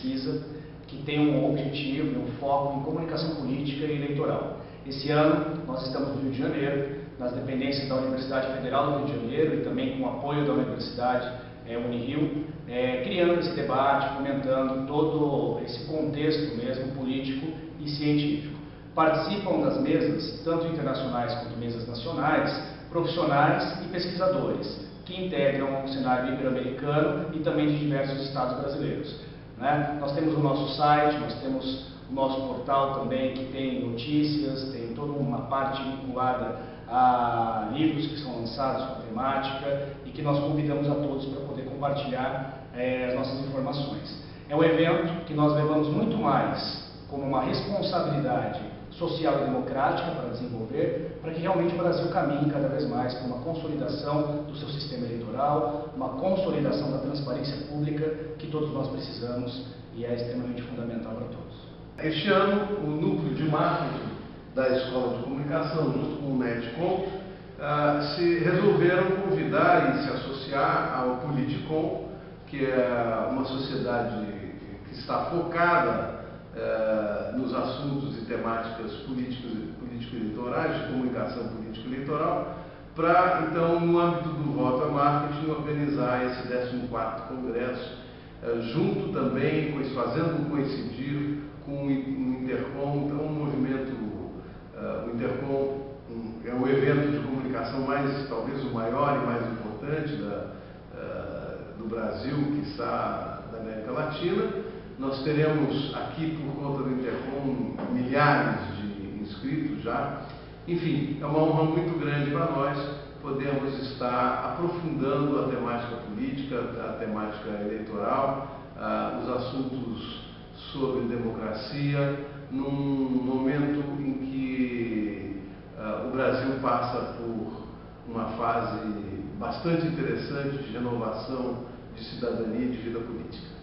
pesquisa que tem um objetivo e um foco em comunicação política e eleitoral. Esse ano nós estamos no Rio de Janeiro, nas dependências da Universidade Federal do Rio de Janeiro e também com o apoio da Universidade Unirio, criando esse debate, comentando todo esse contexto mesmo político e científico. Participam das mesas, tanto internacionais quanto mesas nacionais, profissionais e pesquisadores, que integram o cenário ibero-americano e também de diversos estados brasileiros. Nós temos o nosso site, nós temos o nosso portal também, que tem notícias, tem toda uma parte vinculada a livros que são lançados com a temática e que nós convidamos a todos para poder compartilhar as nossas informações. É um evento que nós levamos muito mais como uma responsabilidade social e democrática para desenvolver, para que realmente o Brasil caminhe cada vez mais para uma consolidação do seu sistema eleitoral, uma consolidação da transparência pública que todos nós precisamos e é extremamente fundamental para todos. Este ano, o núcleo de marketing da Escola de Comunicação, junto com o Netcom, se resolveram convidar e se associar ao Politicom, que é uma sociedade que está focada nos assuntos e temáticas político-eleitorais, de comunicação político-eleitoral, para, então, no âmbito do voto a marketing, organizar esse 14º Congresso, junto também, fazendo coincidir com o Intercom. Então, um movimento, o Intercom é o evento de comunicação talvez o maior e mais importante do Brasil, quiçá da América Latina. Nós teremos aqui, por conta do Intercom, milhares de inscritos já. Enfim, é uma honra muito grande para nós podermos estar aprofundando a temática política, a temática eleitoral, os assuntos sobre democracia, num momento em que o Brasil passa por uma fase bastante interessante de renovação de cidadania e de vida política.